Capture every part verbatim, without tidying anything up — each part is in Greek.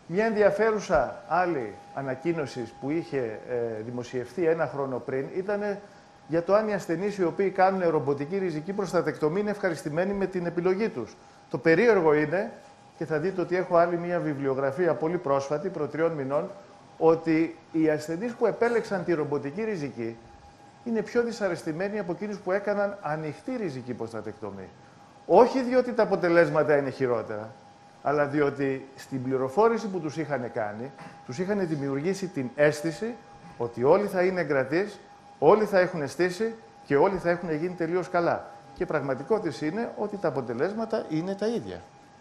Μια ενδιαφέρουσα άλλη ανακοίνωση που είχε ε, δημοσιευθεί ένα χρόνο πριν ήταν για το αν οι ασθενείς οι οποίοι κάνουν ρομποτική ριζική προστατεκτομή είναι ευχαριστημένοι με την επιλογή τους. Το περίεργο είναι, και θα δείτε ότι έχω άλλη μια βιβλιογραφία πολύ πρόσφατη, προ τριών μηνών, ότι οι ασθενείς που επέλεξαν τη ρομποτική ριζική είναι πιο δυσαρεστημένοι από εκείνους που έκαναν ανοιχτή ριζική προστατεκτομή. Όχι διότι τα αποτελέσματα είναι χειρότερα, αλλά διότι στην πληροφόρηση που τους είχαν κάνει, τους είχαν δημιουργήσει την αίσθηση ότι όλοι θα είναι εγκρατείς, όλοι θα έχουν στήσει και όλοι θα έχουν γίνει τελείως καλά. Και πραγματικότητα είναι ότι τα αποτελέσματα είναι τα ίδια.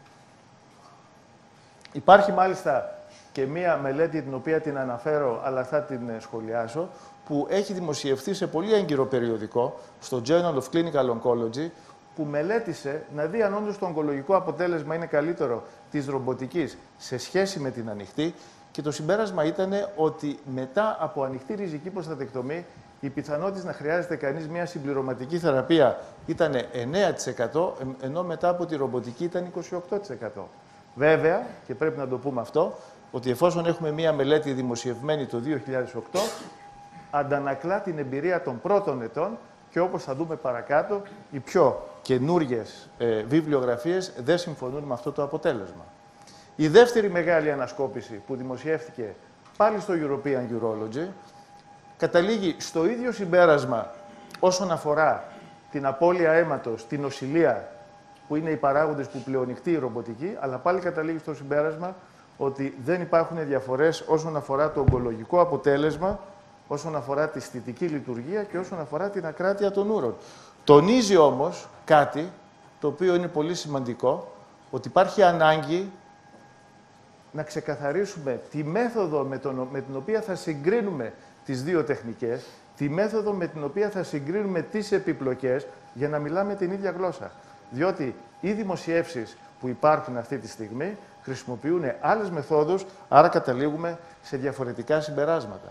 Υπάρχει μάλιστα και μία μελέτη την οποία την αναφέρω, αλλά θα την σχολιάσω, που έχει δημοσιευθεί σε πολύ έγκυρο περιοδικό, στο Journal of Clinical Oncology, που μελέτησε να δει αν όντως το ογκολογικό αποτέλεσμα είναι καλύτερο της ρομποτικής σε σχέση με την ανοιχτή, και το συμπέρασμα ήταν ότι μετά από ανοιχτή ριζική προστατεκτομή η πιθανότητα να χρειάζεται κανείς μια συμπληρωματική θεραπεία ήταν εννέα τοις εκατό, ενώ μετά από τη ρομποτική ήταν είκοσι οκτώ τοις εκατό. Βέβαια, και πρέπει να το πούμε αυτό, ότι εφόσον έχουμε μια μελέτη δημοσιευμένη το δύο χιλιάδες οκτώ, αντανακλά την εμπειρία των πρώτων ετών και όπως θα δούμε παρακάτω, οι πιο καινούριες ε, βιβλιογραφίες δεν συμφωνούν με αυτό το αποτέλεσμα. Η δεύτερη μεγάλη ανασκόπηση που δημοσιεύτηκε πάλι στο European Urology καταλήγει στο ίδιο συμπέρασμα όσον αφορά την απώλεια αίματος, την νοσηλεία, που είναι οι παράγοντες που πλεονεκτεί η ρομποτική, αλλά πάλι καταλήγει στο συμπέρασμα ότι δεν υπάρχουν διαφορές όσον αφορά το ογκολογικό αποτέλεσμα, όσον αφορά τη αισθητική λειτουργία και όσον αφορά την ακράτεια των ούρων. Τονίζει όμως κάτι το οποίο είναι πολύ σημαντικό, ότι υπάρχει ανάγκη να ξεκαθαρίσουμε τη μέθοδο με, τον, με την οποία θα συγκρίνουμε τις δύο τεχνικές, τη μέθοδο με την οποία θα συγκρίνουμε τις επιπλοκές, για να μιλάμε την ίδια γλώσσα. Διότι οι δημοσιεύσεις που υπάρχουν αυτή τη στιγμή χρησιμοποιούν άλλες μεθόδους, άρα καταλήγουμε σε διαφορετικά συμπεράσματα.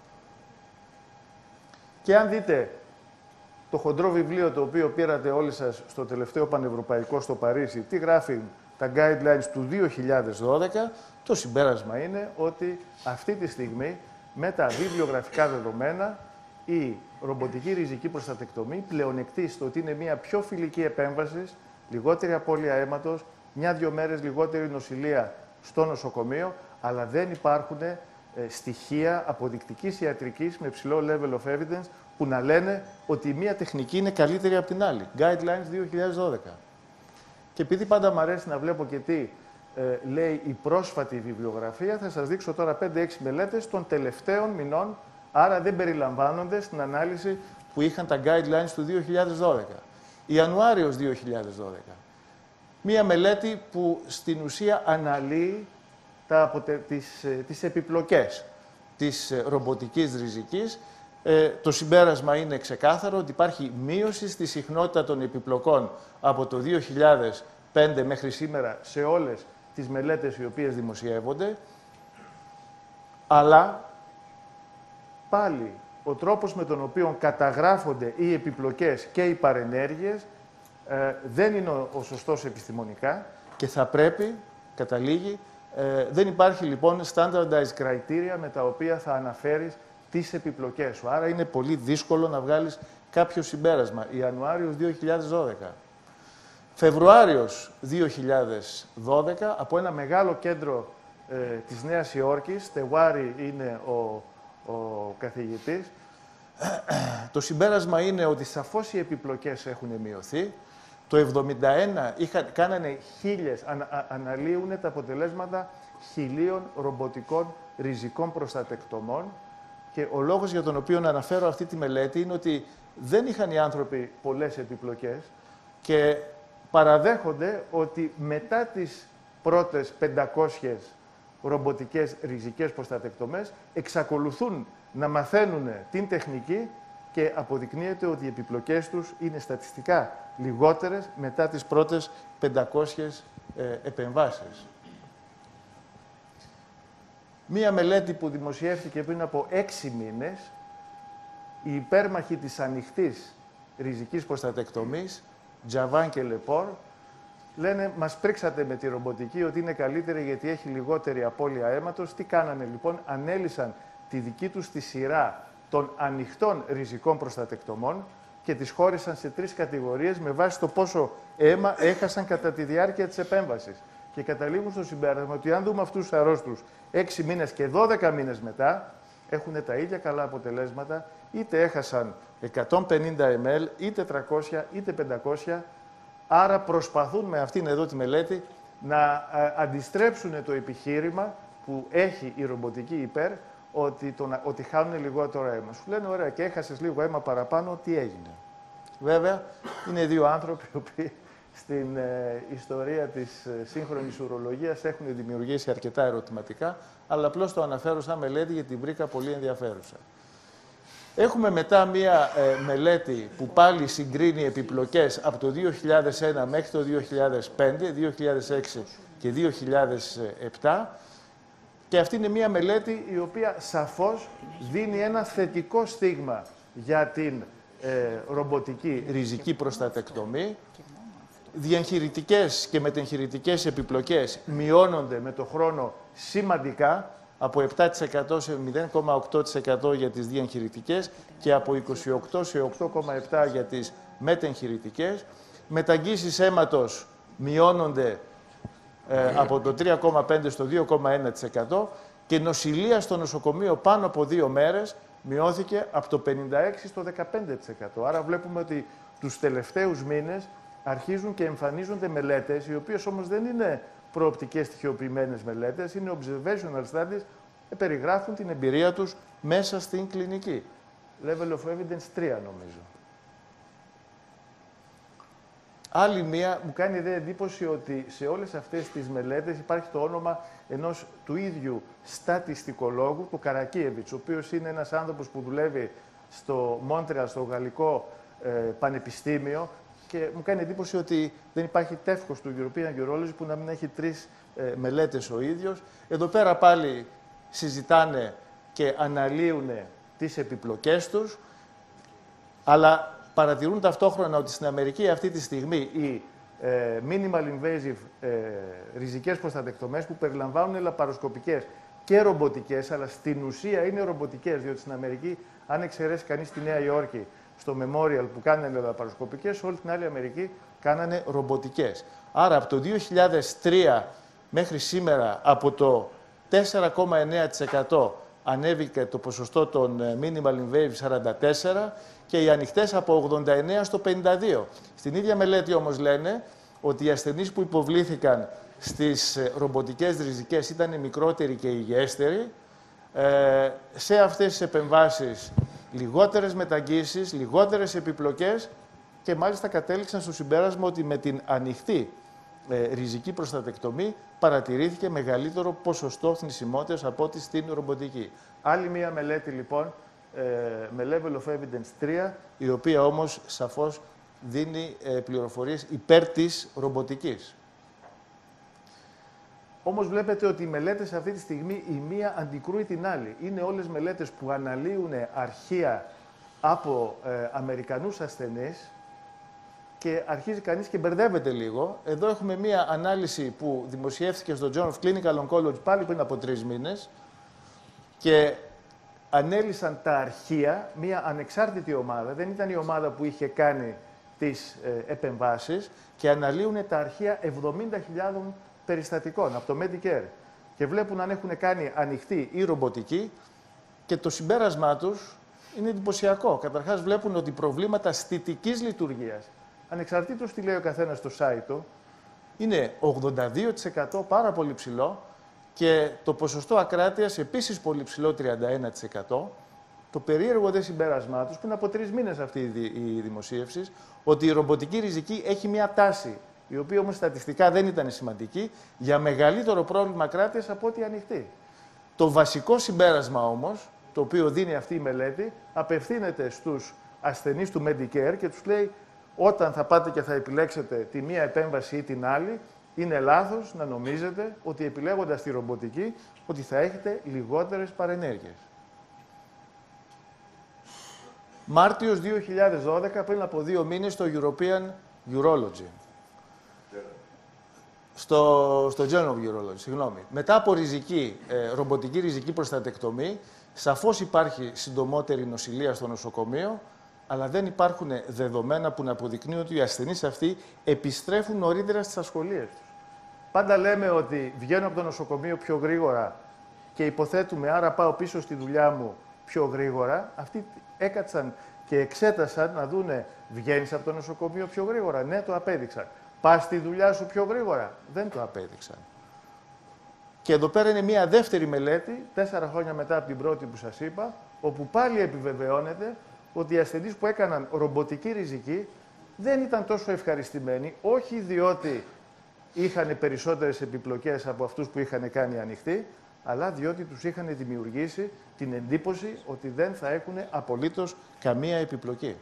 Και αν δείτε το χοντρό βιβλίο το οποίο πήρατε όλοι σας στο τελευταίο πανευρωπαϊκό στο Παρίσι, τι γράφει τα guidelines του δύο χιλιάδες δώδεκα, το συμπέρασμα είναι ότι αυτή τη στιγμή με τα βιβλιογραφικά δεδομένα η ρομποτική ριζική προστατεκτομή πλεονεκτεί στο ότι είναι μια πιο φιλική επέμβαση, λιγότερη απώλεια αίματος, μια-δυο μέρες λιγότερη νοσηλεία στο νοσοκομείο, αλλά δεν υπάρχουν ε, στοιχεία αποδεικτικής ιατρικής με ψηλό level of evidence που να λένε ότι η μία τεχνική είναι καλύτερη από την άλλη. Guidelines δύο χιλιάδες δώδεκα. Και επειδή πάντα μου αρέσει να βλέπω και τι ε, λέει η πρόσφατη βιβλιογραφία, θα σας δείξω τώρα πέντε έξι μελέτες των τελευταίων μηνών, άρα δεν περιλαμβάνονται στην ανάλυση που είχαν τα guidelines του δύο χιλιάδες δώδεκα. Ιανουάριος δύο χιλιάδες δώδεκα. Μία μελέτη που στην ουσία αναλύει τα αποτε... τις, τις επιπλοκές της ρομποτικής ριζικής. Ε, το συμπέρασμα είναι ξεκάθαρο ότι υπάρχει μείωση στη συχνότητα των επιπλοκών από το δύο χιλιάδες πέντε μέχρι σήμερα σε όλες τις μελέτες οι οποίες δημοσιεύονται, αλλά πάλι ο τρόπος με τον οποίο καταγράφονται οι επιπλοκές και οι παρενέργειες ε, δεν είναι ο, ο σωστός επιστημονικά και θα πρέπει, καταλήγει, ε, δεν υπάρχει λοιπόν standardized criteria με τα οποία θα αναφέρεις τις επιπλοκές σου. Άρα είναι πολύ δύσκολο να βγάλεις κάποιο συμπέρασμα. Ιανουάριος δύο χιλιάδες δώδεκα. Φεβρουάριος δύο χιλιάδες δώδεκα, από ένα μεγάλο κέντρο ε, της Νέας Υόρκης, Τεουάρη είναι ο, ο καθηγητής, το συμπέρασμα είναι ότι σαφώς οι επιπλοκές έχουν μειωθεί. Το εβδομήντα ένα είχαν, κάνανε χίλιες, ανα, α, αναλύουν τα αποτελέσματα χιλίων ρομποτικών ριζικών προστατεκτομών. Και ο λόγος για τον οποίο αναφέρω αυτή τη μελέτη είναι ότι δεν είχαν οι άνθρωποι πολλές επιπλοκές και παραδέχονται ότι μετά τις πρώτες πεντακόσιες ρομποτικές ριζικές προστατεκτομές εξακολουθούν να μαθαίνουν την τεχνική και αποδεικνύεται ότι οι επιπλοκές τους είναι στατιστικά λιγότερες μετά τις πρώτες πεντακόσιες ε, επεμβάσεις. Μία μελέτη που δημοσιεύτηκε πριν από έξι μήνες, οι υπέρμαχοι της ανοιχτής ριζικής προστατεκτομής, Τζαβάν και Λεπόρ, Λένε, μας πρίξατε με τη ρομποτική ότι είναι καλύτερη γιατί έχει λιγότερη απώλεια αίματος. Τι κάνανε λοιπόν, ανέλυσαν τη δική τους τη σειρά των ανοιχτών ριζικών προστατεκτομών και τις χώρισαν σε τρεις κατηγορίες με βάση το πόσο αίμα έχασαν κατά τη διάρκεια της επέμβασης. Και καταλήγουν στο συμπέρασμα ότι αν δούμε αυτούς τους αρρώστους έξι μήνες και δώδεκα μήνες μετά, έχουν τα ίδια καλά αποτελέσματα, είτε έχασαν εκατόν πενήντα μιλιλίτρα, είτε τριακόσια, είτε πεντακόσια. Άρα προσπαθούν με αυτήν εδώ τη μελέτη να αντιστρέψουν το επιχείρημα που έχει η ρομποτική υπέρ, ότι, το, ότι χάνουν λιγότερο αίμα. Σου λένε, ωραία, και έχασες λίγο αίμα παραπάνω, τι έγινε. Βέβαια, είναι δύο άνθρωποι οι οποίοι στην ε, ιστορία της ε, σύγχρονης ουρολογίας έχουν δημιουργήσει αρκετά ερωτηματικά, αλλά απλώς το αναφέρω σαν μελέτη γιατί την βρήκα πολύ ενδιαφέρουσα. Έχουμε μετά μία ε, μελέτη που πάλι συγκρίνει επιπλοκές από το δύο χιλιάδες ένα μέχρι το δύο χιλιάδες πέντε, δύο χιλιάδες έξι και δύο χιλιάδες επτά, και αυτή είναι μία μελέτη η οποία σαφώς δίνει ένα θετικό στίγμα για την ε, ρομποτική ριζική προστατεκτομή. Διαγχειρητικές και μετεγχειρητικές επιπλοκές μειώνονται με το χρόνο σημαντικά, από επτά τοις εκατό σε μηδέν κόμμα οκτώ τοις εκατό για τις διαγχειρητικές και από είκοσι οκτώ τοις εκατό σε οκτώ κόμμα επτά τοις εκατό για τις μετεγχειρητικές. Μεταγγίσεις αίματος μειώνονται ε, από το τρία κόμμα πέντε τοις εκατό στο δύο κόμμα ένα τοις εκατό και νοσηλεία στο νοσοκομείο πάνω από δύο μέρες μειώθηκε από το πενήντα έξι τοις εκατό στο δεκαπέντε τοις εκατό. Άρα βλέπουμε ότι τους τελευταίους μήνες αρχίζουν και εμφανίζονται μελέτες, οι οποίες όμως δεν είναι προοπτικές στοιχειοποιημένες μελέτες, είναι observational studies, περιγράφουν την εμπειρία τους μέσα στην κλινική. Level of evidence τρία νομίζω. Άλλη μία, μου κάνει ιδέα εντύπωση ότι σε όλες αυτές τις μελέτες υπάρχει το όνομα ενός του ίδιου στατιστικολόγου, του Καρακίεβιτς, ο οποίος είναι ένας άνθρωπος που δουλεύει στο Μόντρεαλ, στο Γαλλικό ε, Πανεπιστήμιο, και μου κάνει εντύπωση ότι δεν υπάρχει τεύχος του European Urology που να μην έχει τρεις ε, μελέτες ο ίδιος. Εδώ πέρα πάλι συζητάνε και αναλύουν τις επιπλοκές τους, αλλά παρατηρούν ταυτόχρονα ότι στην Αμερική αυτή τη στιγμή οι ε, minimal invasive ε, ριζικές προστατεκτομές που περιλαμβάνουν λαπαροσκοπικές και ρομποτικές, αλλά στην ουσία είναι ρομποτικές, διότι στην Αμερική, αν εξαιρέσει κανείς τη Νέα Υόρκη, στο Memorial που κάνανε λαπαροσκοπικές, όλη την άλλη Αμερική κάνανε ρομποτικές. Άρα από το δύο χιλιάδες τρία μέχρι σήμερα από το τέσσερα κόμμα εννέα τοις εκατό ανέβηκε το ποσοστό των minimal invasive σαράντα τέσσερα και οι ανοιχτές από ογδόντα εννέα στο πενήντα δύο. Στην ίδια μελέτη όμως λένε ότι οι ασθενείς που υποβλήθηκαν στις ρομποτικές ριζικές ήταν μικρότεροι και υγιέστεροι. Ε, σε αυτές τις επεμβάσεις λιγότερες μεταγγίσεις, λιγότερες επιπλοκές και μάλιστα κατέληξαν στο συμπέρασμα ότι με την ανοιχτή ε, ριζική προστατεκτομή παρατηρήθηκε μεγαλύτερο ποσοστό θνησιμότητας από ό,τι στην ρομποτική. Άλλη μία μελέτη λοιπόν ε, με level of evidence τρία, η οποία όμως σαφώς δίνει ε, πληροφορίες υπέρ της ρομποτικής. Όμως βλέπετε ότι οι μελέτες αυτή τη στιγμή η μία αντικρούει την άλλη. Είναι όλες μελέτες που αναλύουν αρχεία από ε, Αμερικανούς ασθενείς και αρχίζει κανείς και μπερδεύεται λίγο. Εδώ έχουμε μία ανάλυση που δημοσιεύθηκε στο Journal of Clinical Oncology πάλι πριν από τρεις μήνες και ανέλυσαν τα αρχεία, μία ανεξάρτητη ομάδα, δεν ήταν η ομάδα που είχε κάνει τις ε, επεμβάσεις, και αναλύουν τα αρχεία εβδομήντα χιλιάδες περιστατικών από το Medicare και βλέπουν αν έχουν κάνει ανοιχτή ή ρομποτική και το συμπέρασμά τους είναι εντυπωσιακό. Καταρχάς βλέπουν ότι προβλήματα αισθητικής λειτουργίας, ανεξαρτήτως τι λέει ο καθένας στο site του, είναι ογδόντα δύο τοις εκατό, πάρα πολύ ψηλό, και το ποσοστό ακράτειας επίσης πολύ ψηλό, τριάντα ένα τοις εκατό. Το περίεργο δε συμπέρασμά τους, πριν από τρεις μήνες αυτή η δημοσίευση, ότι η ρομποτική ριζική έχει μια τάση, η οποία όμως στατιστικά δεν ήταν σημαντική, για μεγαλύτερο πρόβλημα ακράτειας από ό,τι ανοιχτή. Το βασικό συμπέρασμα όμως, το οποίο δίνει αυτή η μελέτη, απευθύνεται στους ασθενείς του Medicare και τους λέει, όταν θα πάτε και θα επιλέξετε τη μία επέμβαση ή την άλλη, είναι λάθος να νομίζετε ότι επιλέγοντας τη ρομποτική, ότι θα έχετε λιγότερες παρενέργειες. Μάρτιος δύο χιλιάδες δώδεκα, πριν από δύο μήνες, στο European Urology. στο, στο Journal of Urology, συγγνώμη. Μετά από ριζική, ε, ρομποτική ριζική προστατεκτομή, σαφώς υπάρχει συντομότερη νοσηλεία στο νοσοκομείο, αλλά δεν υπάρχουν δεδομένα που να αποδεικνύουν ότι οι ασθενείς αυτοί επιστρέφουν νωρίτερα στις ασχολίες τους. Πάντα λέμε ότι βγαίνω από το νοσοκομείο πιο γρήγορα και υποθέτουμε, άρα πάω πίσω στη δουλειά μου πιο γρήγορα. Αυτοί έκατσαν και εξέτασαν να δούνε, βγαίνεις από το νοσοκομείο πιο γρήγορα. Ναι, το απέδειξαν. Πας στη δουλειά σου πιο γρήγορα. Δεν το απέδειξαν. Και εδώ πέρα είναι μια δεύτερη μελέτη, τέσσερα χρόνια μετά από την πρώτη που σας είπα, όπου πάλι επιβεβαιώνεται ότι οι ασθενείς που έκαναν ρομποτική ριζική δεν ήταν τόσο ευχαριστημένοι, όχι διότι είχαν περισσότερες επιπλοκές από αυτούς που είχαν κάνει ανοιχτή, αλλά διότι τους είχαν δημιουργήσει την εντύπωση ότι δεν θα έχουν απολύτως καμία επιπλοκή.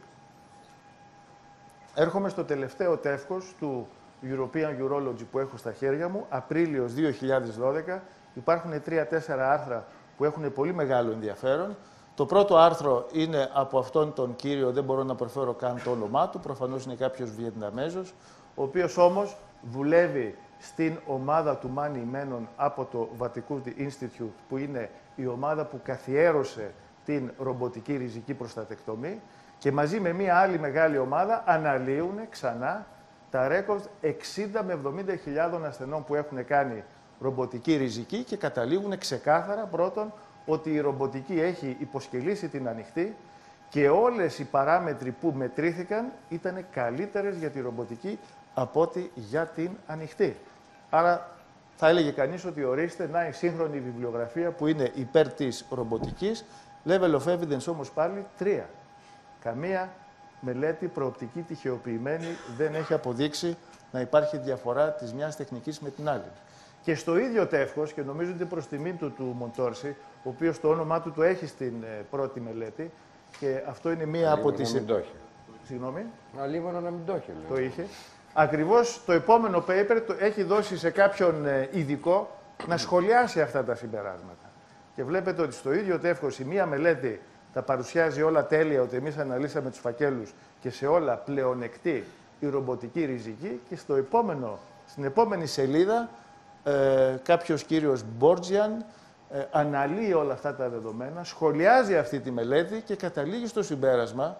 Έρχομαι στο τελευταίο τεύχος του European Urology που έχω στα χέρια μου, Απρίλιος δύο χιλιάδες δώδεκα. Υπάρχουν τρία-τέσσερα άρθρα που έχουν πολύ μεγάλο ενδιαφέρον. Το πρώτο άρθρο είναι από αυτόν τον κύριο, δεν μπορώ να προφέρω καν το όνομά του, προφανώς είναι κάποιος Βιετναμέζος, ο οποίος όμως δουλεύει στην ομάδα του Μάνι Μένον από το Vaticuti Institute, που είναι η ομάδα που καθιέρωσε την ρομποτική ριζική προστατεκτομή, και μαζί με μία άλλη μεγάλη ομάδα αναλύουν ξανά τα ρέκορds εξήντα με εβδομήντα χιλιάδων ασθενών που έχουν κάνει ρομποτική ριζική και καταλήγουν ξεκάθαρα πρώτον ότι η ρομποτική έχει υποσκελίσει την ανοιχτή και όλες οι παράμετροι που μετρήθηκαν ήταν καλύτερες για τη ρομποτική από ότι για την ανοιχτή. Άρα θα έλεγε κανείς ότι ορίστε να η σύγχρονη βιβλιογραφία που είναι υπέρ της ρομποτικής, level of evidence όμως πάλι τρία. Καμία μελέτη προοπτική τυχεοποιημένη δεν έχει αποδείξει να υπάρχει διαφορά της μιας τεχνικής με την άλλη. Και στο ίδιο τεύχος, και νομίζω ότι προς τιμή του του Μοντόρση, ο οποίος το όνομά του το έχει στην ε, πρώτη μελέτη, και αυτό είναι μία από τις... Να μην το έχει. Συγγνώμη. Αλίμονο να μην το έχει. Το είχε. Ακριβώς το επόμενο paper το έχει δώσει σε κάποιον ε, ειδικό να σχολιάσει αυτά τα συμπεράσματα. Και βλέπετε ότι στο ίδιο τεύχος η μία μελέτη τα παρουσιάζει όλα τέλεια, ότι εμείς αναλύσαμε τους φακέλους και σε όλα πλεονεκτεί η ρομποτική ριζική, και στο επόμενο, στην επόμενη σελίδα ε, κάποιος κύριος Μπόρτζιαν ε, αναλύει όλα αυτά τα δεδομένα, σχολιάζει αυτή τη μελέτη και καταλήγει στο συμπέρασμα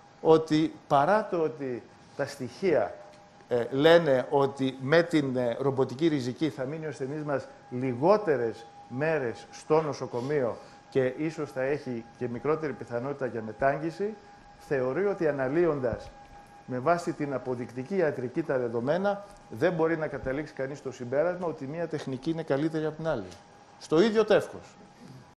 ότι παρά το ότι τα στοιχεία ε, λένε ότι με την ε, ρομποτική ριζική θα μείνει ο ασθενής μας λιγότερες μέρες στο νοσοκομείο και ίσως θα έχει και μικρότερη πιθανότητα για μετάγγιση, θεωρεί ότι αναλύοντας με βάση την αποδεικτική ιατρική τα δεδομένα, δεν μπορεί να καταλήξει κανείς στο συμπέρασμα ότι μία τεχνική είναι καλύτερη από την άλλη. Στο ίδιο τεύχος.